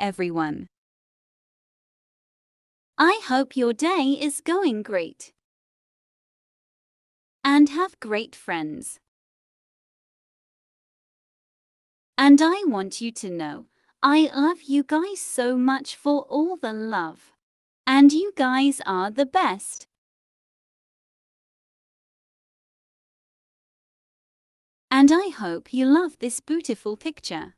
everyone. I hope your day is going great. And have great friends. And I want you to know, I love you guys so much for all the love. And you guys are the best. And I hope you love this beautiful picture.